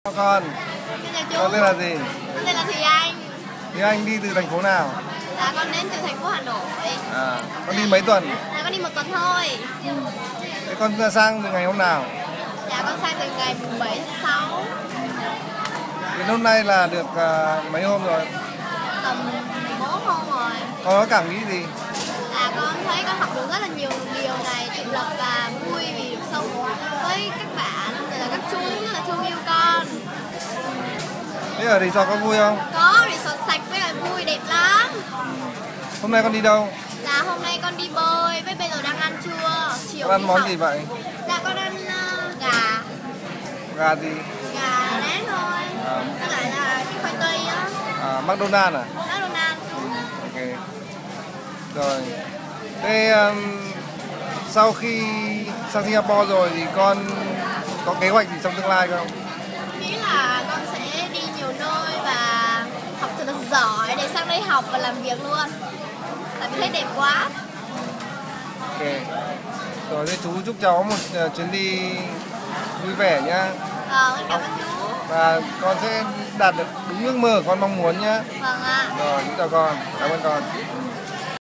Con, Xin chào chú. con tên là gì? Con tên là Thùy Anh. Thì anh đi từ thành phố nào? Dạ con đến từ thành phố Hà Nội. Con đi mấy tuần? Dạ con đi 1 tuần thôi. Thế con sang từ ngày hôm nào? Dạ con sang từ ngày 7 tháng 6. Đến hôm nay là được mấy hôm rồi? Tầm 14 hôm rồi. Con có cảm nghĩ gì? Dạ con thấy con học được rất là nhiều điều này, tự lập và vui vì được sống với các bạn, rồi là các chú rất là thương yêu con. Thế ở resort có vui không? Có resort sạch với lại vui đẹp lắm. Hôm nay con đi đâu? Dạ hôm nay con đi bơi, với bây giờ đang ăn trưa. Chiều Con ăn đi món học. gì vậy? Dạ con ăn gà. Gà gì? Gà rán thôi. Với lại là cái khoai tây á. McDonald's à? McDonald's. Ok. Rồi. Thế sau khi sang Singapore rồi thì con có kế hoạch gì trong tương lai không? Nghĩ là con sẽ đi nhiều nơi và học thật là giỏi để sang đây học và làm việc luôn. Tại vì thấy đẹp quá. Ok. Rồi thế chú chúc cháu một chuyến đi vui vẻ nhá. Con cảm ơn chú. Và con sẽ đạt được đúng ước mơ của con mong muốn nhá. Vâng ạ. Rồi, chúc chào con. Cảm ơn con.